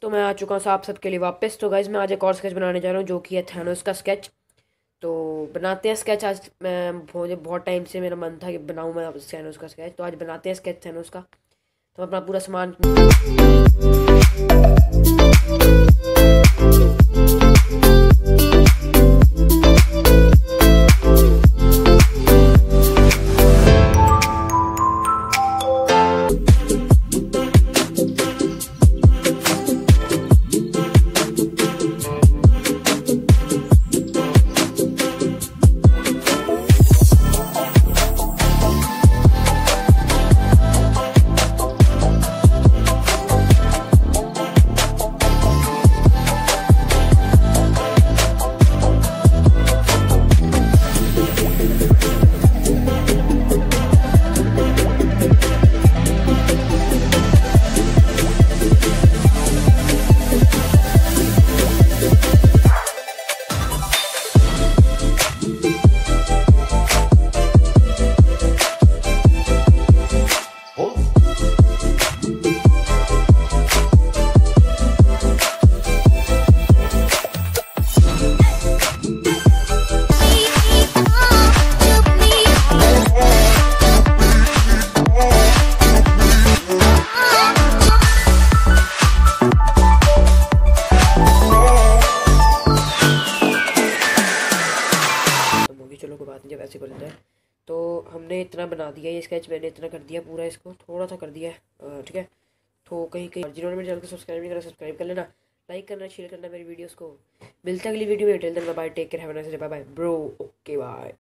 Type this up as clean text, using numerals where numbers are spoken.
तो मैं आ चुका हूँ आप सबके लिए वापस। तो गाइज मैं आज एक और स्केच बनाने जा रहा हूँ जो कि है थैनोस का स्केच। तो बनाते हैं स्केच आज। मुझे बहुत टाइम से मेरा मन था कि बनाऊँ मैं थैनोस का स्केच, तो आज बनाते हैं स्केच थैनोस का। तो अपना पूरा सामान चलो कोई बात नहीं, जब ऐसे कर लेते हैं। तो हमने इतना बना दिया ये स्केच, मैंने इतना कर दिया पूरा, इसको थोड़ा सा कर दिया है, ठीक है। तो कहीं कहीं जिन्होंने मेरे चैनल को सब्सक्राइब नहीं करा सब्सक्राइब कर लेना, लाइक करना, शेयर करना मेरी वीडियोस को। मिलता है अगली वीडियो में। Till then bye, take care, have a nice day, bye bye bro, okay bye.